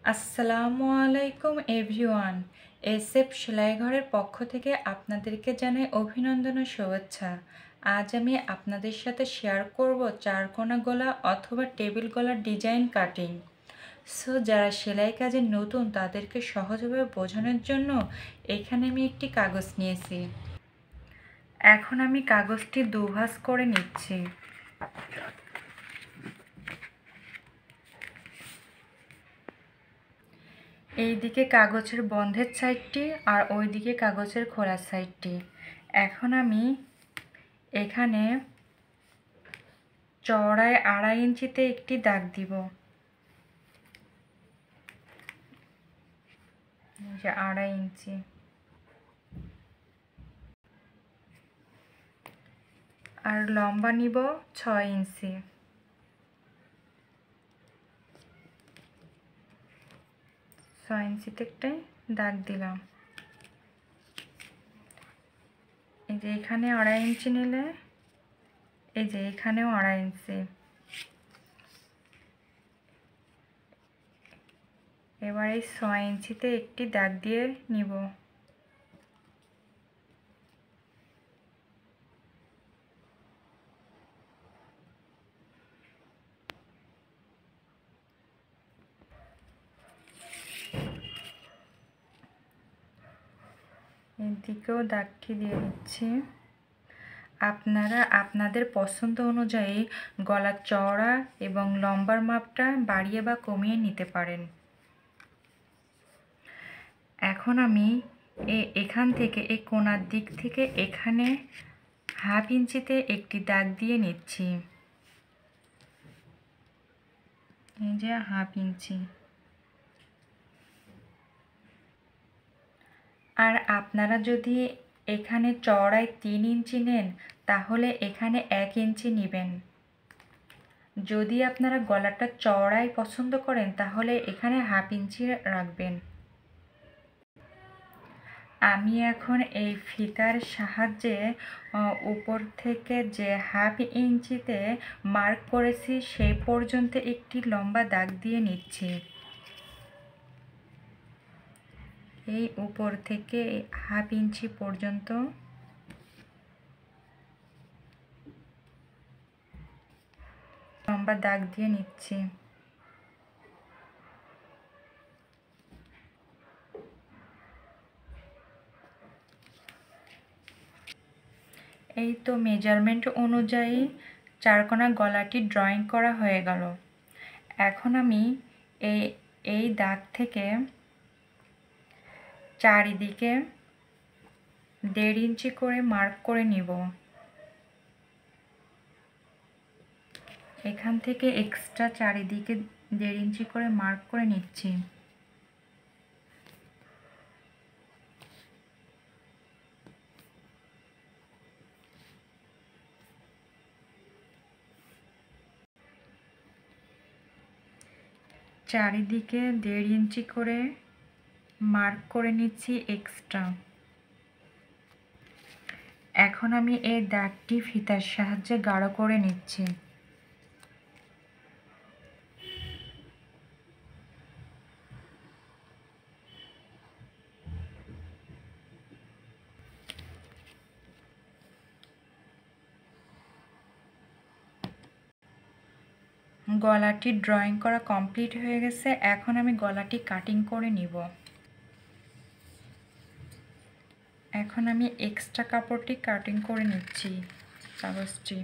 আসসালামু আলাইকুম everyone. SF সেলাই ঘরের পক্ষ থেকে আপনাদেরকে জানাই অভিনন্দন ও শুভেচ্ছা। আজ আমি আপনাদের সাথে শেয়ার করব চারকোনা গলা অথবা টেবিল গলার ডিজাইন কাটিং। যারা সেলাই কাজে নতুন তাদেরকে সহজভাবে বোঝানোর জন্য এখানে আমি একটি কাগজ নিয়েছি। এখন আমি কাগজটি দুভাঁজ করে নিচ্ছি। এই দিকে কাগজের বন্ধের সাইডটি আর ওই দিকে কাগজের খোলার সাইডটি। এখন আমি এখানে চওড়ায় 2.5 ইঞ্চিতে একটি দাগ দিব। যে 2.5 ইঞ্চি আর লম্বা নিব 6 ইঞ্চি। 6 ইঞ্চিতে একটাই দাগ দিলাম। এই যে এখানে 2.5 ইঞ্চি নিলে এই যে এখানেও 2.5 ইঞ্চি। এবার এই 6 ইঞ্চিতে একটি দাগ দিয়ে নিব। এদিকেও দাগটি দিয়ে দিচ্ছি। আপনারা আপনাদের পছন্দ অনুযায়ী গলার চওড়া এবং লম্বার মাপটা বাড়িয়ে বা কমিয়ে নিতে পারেন। এখন আমি এখান থেকে এই কোণার দিক থেকে এখানে 1/2 ইঞ্চিতে একটি দাগ দিয়ে নিচ্ছি। এই যে 1/2 ইঞ্চি। আর আপনারা যদি এখানে চওড়ায় 3 ইঞ্চি নেন তাহলে এখানে 1 ইঞ্চি নেবেন। যদি আপনারা গলাটা চওড়াই পছন্দ করেন তাহলে এখানে 1/2 ইঞ্চি রাখবেন। আমি এখন এই ফিতার সাহায্যে উপর থেকে যে 1/2 ইঞ্চিতে মার্ক করেছি সেই পর্যন্ত একটি লম্বা দাগ দিয়ে নিচ্ছি। এই উপর থেকে 1/2 ইঞ্চি পর্যন্ত লম্বা দাগ দিয়ে নিচ্ছি। এই তো মেজারমেন্ট অনুযায়ী চারকোনা গলাটি ড্রয়িং করা হয়ে গেল। এখন আমি এই দাগ থেকে চারিদিকে 1.5 ইঞ্চি করে মার্ক করে নিব। এখান থেকে এক্সট্রা চারিদিকে 1.5 ইঞ্চি করে মার্ক করে নিচ্ছি। চারিদিকে 1.5 ইঞ্চি করে মার্ক করে নিচ্ছি এক্সট্রা। এখন আমি এই দাগটি ফিতার সাহায্যে গাঢ় করে নিচ্ছি। গলাটি ড্রয়িং করা কমপ্লিট হয়ে গেছে। এখন আমি গলাটি কাটিং করে নিব। এখন আমি এক্সট্রা কাপড়টি কাটিং করে নিচ্ছি কাগজটি।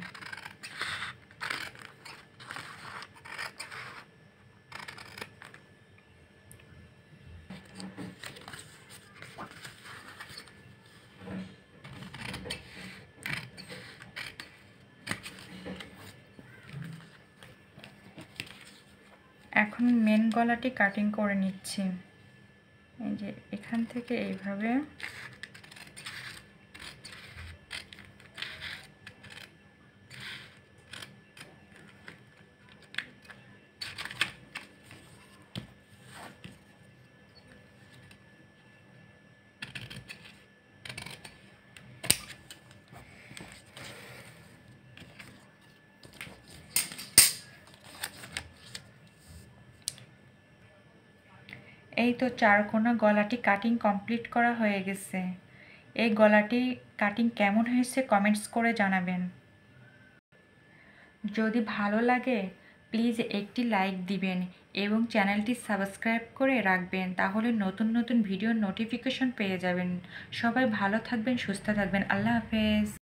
এখন মেন গলাটি কাটিং করে নিচ্ছি। এই যে এখান থেকে এইভাবে এই তো চারকোনা গলাটি কাটিং কমপ্লিট করা হয়ে গেছে। এই গলাটি কাটিং কেমন হয়েছে কমেন্টস করে জানাবেন। যদি ভালো লাগে প্লিজ একটি লাইক দিবেন এবং চ্যানেলটি সাবস্ক্রাইব করে রাখবেন, তাহলে নতুন নতুন ভিডিওর নোটিফিকেশন পেয়ে যাবেন। সবাই ভালো থাকবেন, সুস্থ থাকবেন। আল্লাহ হাফেজ।